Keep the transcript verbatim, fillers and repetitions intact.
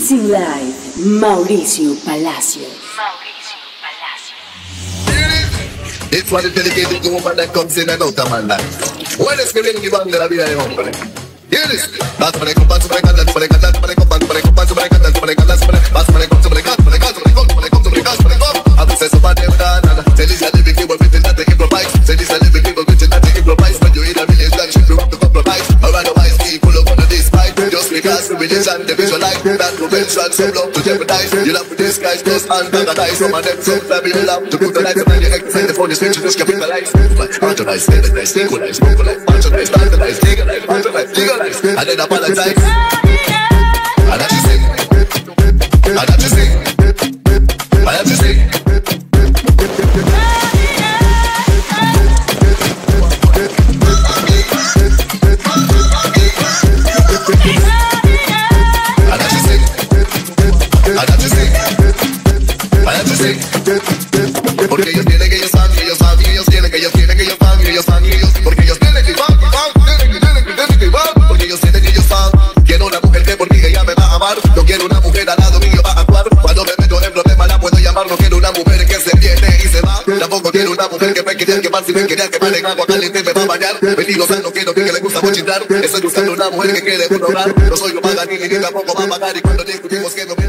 Mixing Live, Mauricio Palacio. Mauricio Palacio. It's one dedicated to woman that comes in and out of man life. When es que viene y van de la vida de hombre. ¿Quieres? Vas para comprar, super cantar, super cantar, super comprar, super comprar, super cantar, super cantar, super vas para comprar, super cantar, super cantar, super comprar, super comprar, super comprar. A veces so bad never done. Say this a living people written that they improvise. Say this a living people written that they improvise. When you in a village, that shit you have to compromise. Or otherwise, people are gonna despise. Just because the religion they visualize that convention, some love to jeopardize. You love to disguise, just antagonize. Some of them so family love to put the lights on your neck. Say the phone is rich, just capitalize. Marginalize, standardize, equalize, vocalize, marginalize, standardize, legalize, marginalize, legalize. And then apologize. And that you sing. And that you sing. And that you sing. Porque ellos tienen que ellos van, ellos van, ellos tienen que ellos tienen que ellos van, ellos van, ellos porque ellos tienen que van, van, tienen que tienen que tienen que van, porque ellos tienen que ellos van. Quiero una mujer que por mí ella me va a amar. No quiero una mujer al lado mío va a actuar. Cuando me meto en problemas la puedo llamar. No quiero una mujer que se viene y se va. Tampoco quiero una mujer que me quiera quemar. Si me quería quemar en agua caliente me va a bañar. Venido sano quiero que le gusta mochitar. Estoy buscando una mujer que quede un hogar. No soy un paganini ni tampoco va a pagar. Y cuando discutimos que no